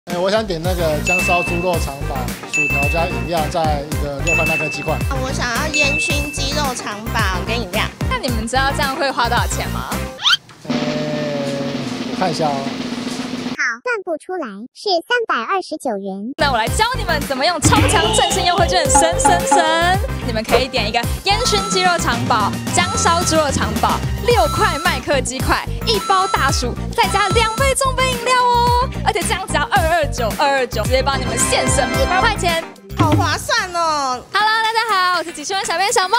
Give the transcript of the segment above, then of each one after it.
我想点那个姜烧猪肉肠堡，薯条加饮料，再一个6块麦克鸡块。 我想要烟熏鸡肉肠堡跟饮料。 那你们知道这样会花多少钱吗？ 我看一下哦。 好，算不出来，是329元。 那我来教你们怎么用超强振兴优惠券省。你们可以点一个烟熏鸡肉肠堡、姜烧猪肉肠堡、6块麦克鸡块、1包大薯，再加2杯中杯饮料哦。而且这样只要229，直接帮你们现省100块钱， 好划算哦 ！Hello， 大家好，我是几十万小编小梦。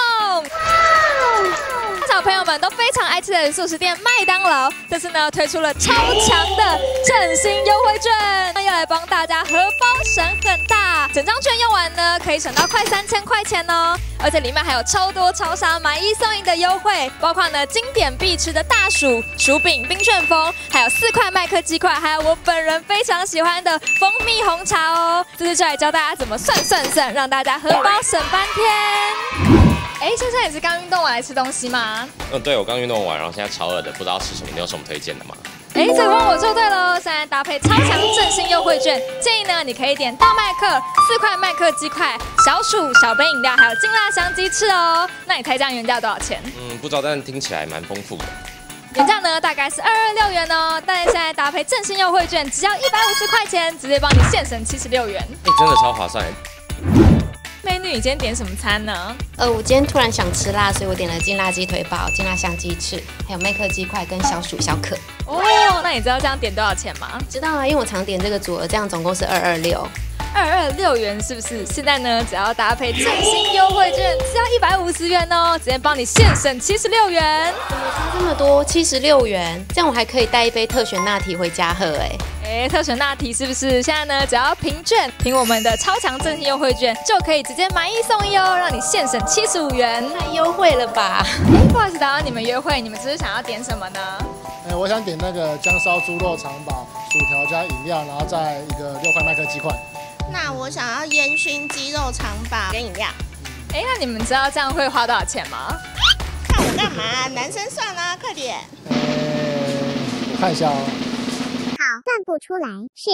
小朋友们都非常爱吃的速食店麦当劳，这次呢推出了超强的振兴优惠券，要来帮大家荷包省很大。整张券用完呢，可以省到快3000块钱哦，而且里面还有超多超商买1送1的优惠，包括呢经典必吃的大薯、薯饼、冰旋风，还有4块麦克鸡块，还有我本人非常喜欢的蜂蜜红茶哦。这次就来教大家怎么算，让大家荷包省翻天。先生也是刚运动完来吃东西吗？ 对，我刚运动完，然后现在超饿的，不知道吃什么，你有什么推荐的吗？ 这个问我就对了，现在搭配超强振兴优惠券，建议呢你可以点大麦克、4块麦克鸡块、小薯、小杯饮料，还有劲辣香鸡翅哦。那你猜这样原价多少钱？ 不知道，但听起来蛮丰富的。 原价呢大概是226元哦，但是现在搭配振兴优惠券，只要150块钱，直接帮你现省76元。 真的超划算。 美女，你今天点什么餐呢？ 我今天突然想吃辣，所以我点了劲辣鸡腿堡、劲辣香鸡翅，还有麦克鸡块跟小薯小可。 那你知道这样点多少钱吗？ 知道啊，因为我常点这个组合，这样总共是226。 226元是不是？现在呢，只要搭配振兴优惠券，只要150元哦，直接帮你现省76元。 差这么多，76元，这样我还可以带一杯特选拿铁回家喝特选拿铁是不是？现在呢，只要凭券，凭我们的超强振兴优惠券，就可以直接买1送1哦，让你现省75元， 太优惠了吧？ 不好意思打扰你们约会，你们只是想要点什么呢？ 我想点那个姜烧猪肉肠堡，薯条加饮料，然后再一个6块麦克鸡块。 那我想要烟熏鸡肉肠堡跟饮料。 那你们知道这样会花多少钱吗？ 看我干嘛？男生算啊，快点。 我看一下哦。 好，算不出来，是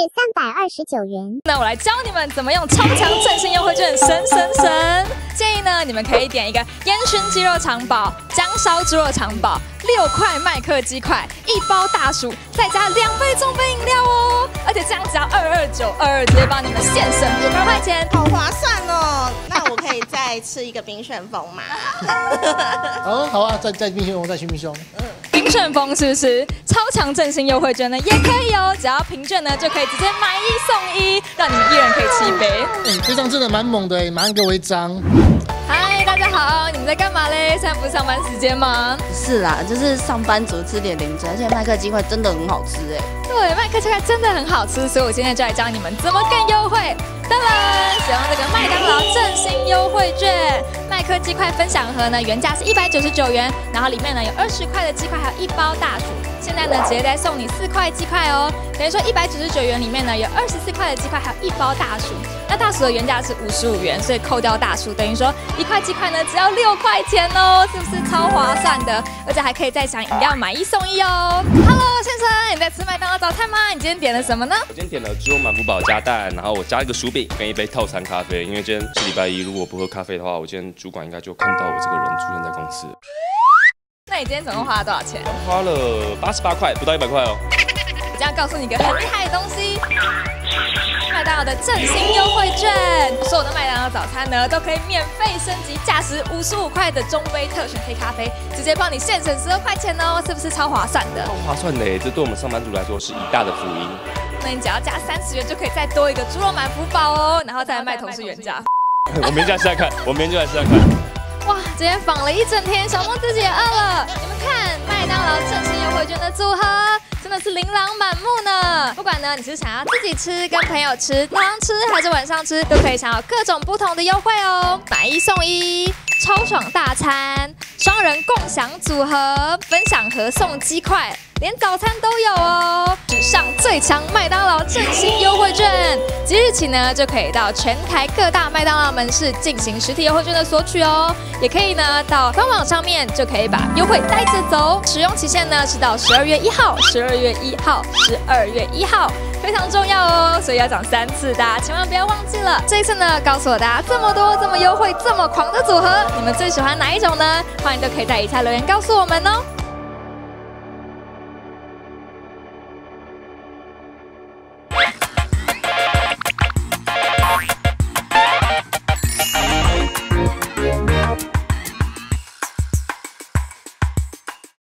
329元。 那我来教你们怎么用超强振兴优惠券省。建议呢，你们可以点一个烟熏鸡肉肠堡、姜烧猪肉肠堡、6块麦克鸡块、1包大薯，再加2杯中杯饮料哦。而且这样只要229，直接帮你们现省100块钱， 好划算哦。那我可以再吃一个冰旋风吗？ 好啊，再冰旋风，再去冰旋风。 冰旋风是不是？超强振兴优惠券呢也可以哦，只要凭券呢就可以直接买1送1，让你们1人可以吃1杯。 这张真的蛮猛的马上给我1张。 嗨，大家好，你们在干嘛嘞？现在不是上班时间吗？ 是啦，就是上班族吃点零食，而且麦克鸡块真的很好吃对，麦克鸡块真的很好吃，所以我今天就来教你们怎么更优惠。当然，使用这个麦当劳振兴优惠券，麦克鸡块分享盒呢原价是199元，然后里面呢有20块的鸡块，还有1包大薯。现在呢直接再送你4块鸡块哦，等于说199元里面呢有24块的鸡块，还有1包大薯。那大薯的原价是55元，所以扣掉大薯，等于说1块鸡块呢只要6块钱哦，是不是超划算的？而且还可以再享饮料买1送1哦。Hello， 先生，你在吃麦当劳早餐吗？你今天点了什么呢？ 我今天点了猪肉满福堡加蛋，然后我加一个薯饼跟1杯套餐咖啡，因为今天是礼拜1，如果不喝咖啡的话，我今天主管应该就看到我这个人出现在公司。 那你今天总共花了多少钱？ 花了88块，不到100块哦。 我这样告诉你一个很厉害的东西，麦当劳的振兴优惠券，所有的麦当劳早餐呢都可以免费升级，价值55块的中杯特选黑咖啡，直接帮你现省12块钱哦，是不是超划算的？ 超划算的耶，这对我们上班族来说是一大的福音。 那你只要加30元就可以再多一个猪肉满福堡哦，然后再来卖同事原价。 我明天就来试试看，我明天就来试试看。 哇，今天访了一整天，小梦自己也饿了。你们看，麦当劳振兴优惠券的组合真的是琳琅满目呢。不管呢你是想要自己吃、跟朋友吃、早上吃还是晚上吃，都可以享有各种不同的优惠哦。买1送1，超爽大餐，双人共享组合，分享盒送鸡块，连早餐都有哦。史上最强麦当劳振兴优惠券， 券，即日起呢就可以到全台各大麦当劳门市进行实体优惠券的索取哦，也可以呢到官网上面就可以把优惠带着走，使用期限呢是到12月1号、12月1号、12月1号。非常重要哦，所以要讲3次，大家千万不要忘记了。这一次呢，告诉我大家这么多、这么优惠、这么狂的组合，你们最喜欢哪一种呢？欢迎都可以在以下留言告诉我们哦。